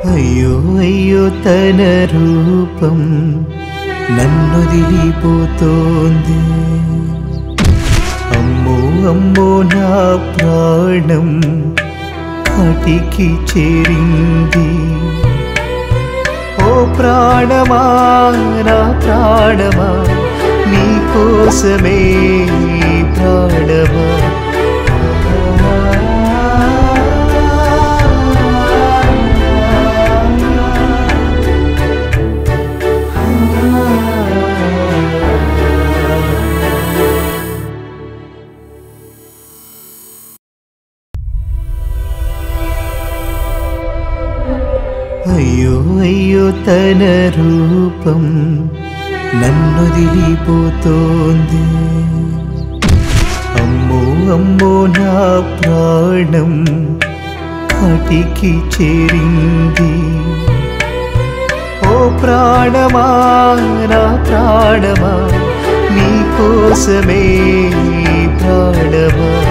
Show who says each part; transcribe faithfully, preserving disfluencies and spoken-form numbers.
Speaker 1: అయ్యో అయ్యో తన రూపం నన్నొదిలిపోతోంది అమ్మో అమ్మో నా ప్రాణం కాటికి చేరింది ఓ ప్రాణమా నా ప్రాణమా నీ కోసమే ప్రాణమా అయ్యో అయ్యో తన రూపం నన్నొదిలిపోతోంది అమ్మో అమ్మో నా ప్రాణం కాటికి చేరింది ఓ ప్రాణమా నా ప్రాణమా నీ కోసమే ప్రాణమా